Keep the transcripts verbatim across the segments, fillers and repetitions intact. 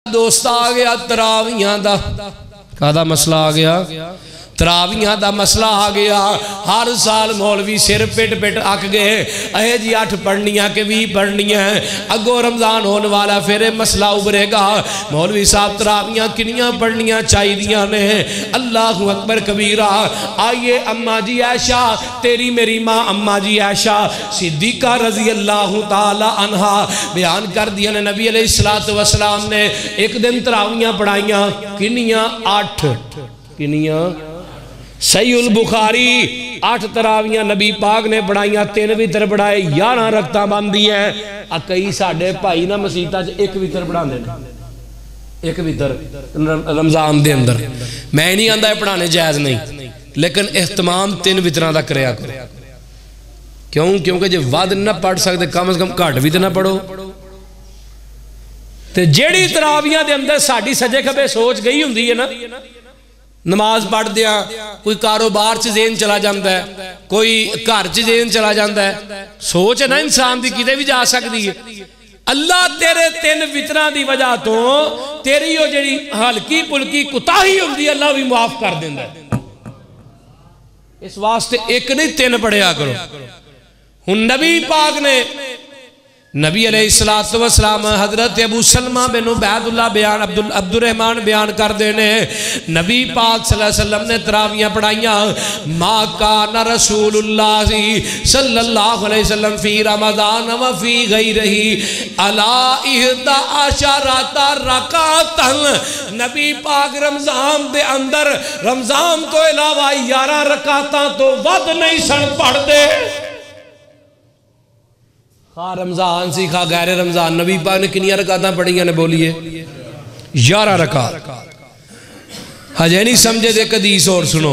دوست آ گیا تراویاں دا کہا مسئلہ آ گیا تراویاں دا مسئلہ آ گیا ہر سال مولوی سر پٹ پٹ اک گئے اے جی اٹھ پڑھنیاں کہ بھی پڑھنیاں اگو رمضان ہونے والا پھر مسئلہ ابھرے گا مولوی صاحب تراویاں کنیاں پڑھنیاں چاہی دیاں نے اللہ اکبر کبیرہ آئیے اماں جی عائشہ تیری میری ماں اماں جی عائشہ صدیقہ رضی اللہ تعالی عنہ بیان کر دیا نے نبی علیہ السلام نے ایک دن تراویاں پڑھائیاں کنیاں آٹھ کنیاں صحیح البخاری آٹھ تراویاں نبی پاک نے پڑھائیاں تین ویتر پڑھائے یارہ رکھتا باندھی ہیں کئی ساڑھے پائی نا مسیطہ ایک ویتر پڑھا دینا ایک ویتر رمضان دے اندر میں نہیں آندہ ہے پڑھانے جائز نہیں لیکن احتمام تین ویتران دا کریا کرو کیوں کیونکہ جب وعد نہ پڑھ سکتے کم از کم کاٹ ویتر نہ پڑھو تے جیڑی تراویاں دے اندر ساڑھی سجے کبھے سوچ گئی ہوں دی ہے نا نماز پڑھ دیا کوئی کاروبار چ ذہن چلا جاندہ ہے کوئی گھر چ ذہن چلا جاندہ ہے سوچ ہے نا انسان دی کدے بھی جا سکتی ہے اللہ تیرے تین وطران دی وجہ تو تیری ہو جڑی ہلکی پلکی کتاہی ہوں دی اللہ بھی معاف کر دیندہ ہے اس واسطے ایک نہیں تین پڑھیا کرو ہن نبی پاک نے نبی علیہ السلام حضرت ابو سلمہ بن عبید اللہ بیان عبد الرحمن بیان کر دینے نبی پاک صلی اللہ علیہ وسلم نے تراویاں پڑھائیاں ما کان رسول اللہ صلی اللہ علیہ وسلم فی رمضان و فی غیرہی علا اہدہ عشرات رکعتا نبی پاک رمضان دے اندر رمضان تو علاوہ یارہ رکعتاں تو ود نہیں سن پڑھ دے خواہ رمضان سی خواہ غیر رمضان نبی پاک نے کنیا رکعتاں پڑھیاں نے بولیے یارہ رکعت ہجے نہیں سمجھے دے قدیس اور سنو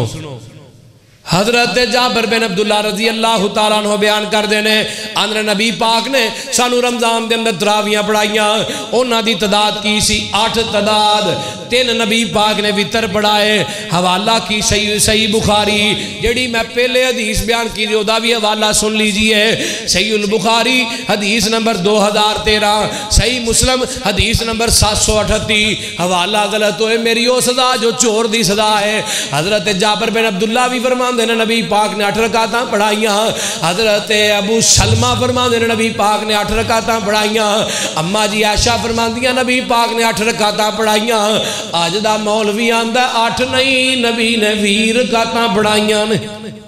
حضرت جابر بن عبداللہ رضی اللہ تعالیٰ عنہ بیان کر دینے اندر نبی پاک نے سانو رمضان دے اندر تراویاں پڑھائیاں انہاں دی تعداد کی سی آٹھ تعداد تین نبی پاک نے وطر پڑھائے حوالہ کی صحیح صحیح بخاری جڑی میں پہلے حدیث بیان کی دیو دا بھی حوالہ سن لیجئے صحیح البخاری حدیث نمبر دو ہزار تیرہ صحیح مسلم حدیث نمبر سات سو اٹھتی حوالہ غلط ہوئے میری او صدا جو چور دی صدا ہے حضرت جابر بن عبداللہ بھی فرمان دینے نبی پاک نے اٹھ رکعتاں پڑھائیاں حضرت ابو سلمہ فرمان دینے نبی پاک نے اٹھ رکعتاں پڑھائیاں اماں جی عائشہ فرمان دیا نبی پاک نے اٹھ رکعتاں پڑھائیاں آج دا مولوی آندہ آٹھ نہیں نبی نے ویر رکعتاں پڑھائیاں نے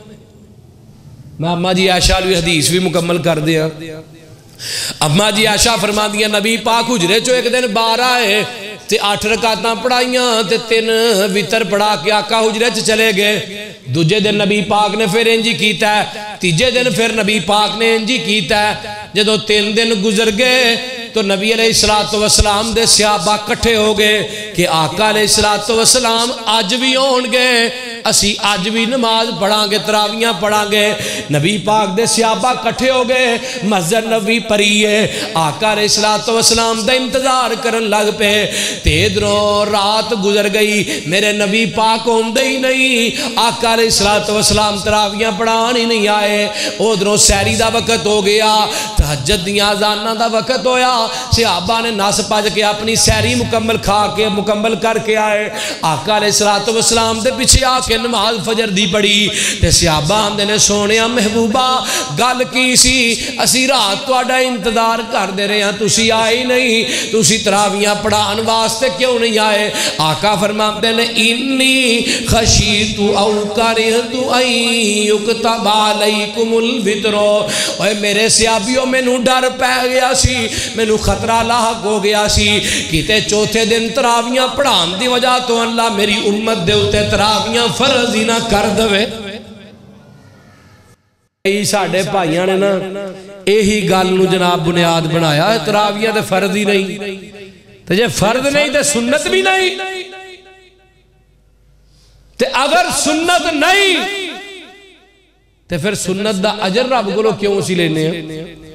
میں اماں جی عائشہ علیہ حدیث بھی مکمل کر دیا اماں جی عائشہ فرمان دیا نبی پاک حجرے چو ایک دن بار آئے تے آٹھ رکعتاں پڑھائیاں تے تین وطر پڑھا کے آقا حجرے چ چلے گئے دوجے دن نبی پاک نے پھر انجی کیتا ہے تیجے دن پھر نبی پاک نے انجی کیتا ہے جدو تین دن گزر گئے تو نبی علیہ السلام دے صحابہ کٹھے ہو گئے کہ آقا علیہ السلام آج بھی ہون گے اسی آج بھی نماز پڑھاں گے تراویاں پڑھاں گے نبی پاک دے صحابہ کٹھے ہو گئے مسجد نبوی پریے آقا علیہ السلام دا انتظار کرن لگ پہ تیدروں رات گزر گئی میرے نبی پاک ہوندے ہی نہیں آقا علیہ السلام تراویاں پڑھانی نہیں آئے ادھروں سیری دا وقت ہو گیا تہجد دیاں اذاناں دا وقت ہویا صحابہ نے ناس پاج کے اپنی سیری مکمل کھا کے مکمل کر کے آئے آقا علیہ السلام دے پیچھے آ کے نماز فجر دی پڑی تے صحابہ آندے نے سونیا محبوبہ گل کی سی اسی رات تواڈا انتظار کر دے رہے ہیں تسی آئے نہیں تسی تراویاں پڑھان واسطے کیوں نہیں آئے آقا فرماتے نے انی خشیت او کرہت ان یکتب علیکم الوتر اوے میرے صحابیوں مینوں ڈر پے گیا سی مینوں خطرہ لاحق ہو گیا سی کیتے چوتھے دن تراویاں پڑھان دی وجہ تو اللہ میری امت دے اتے تراویاں فرض ہی نہ کر دوے ای ساڑھے پائیاں نے نا ایہی گل نو جناب بنیاد بنایا ہے تراویاں تے فرض ہی نہیں تے جے فرض نہیں تے سنت بھی نہیں تے اگر سنت نہیں تے پھر سنت دا اجر رب کو کیوں سی لینے ہیں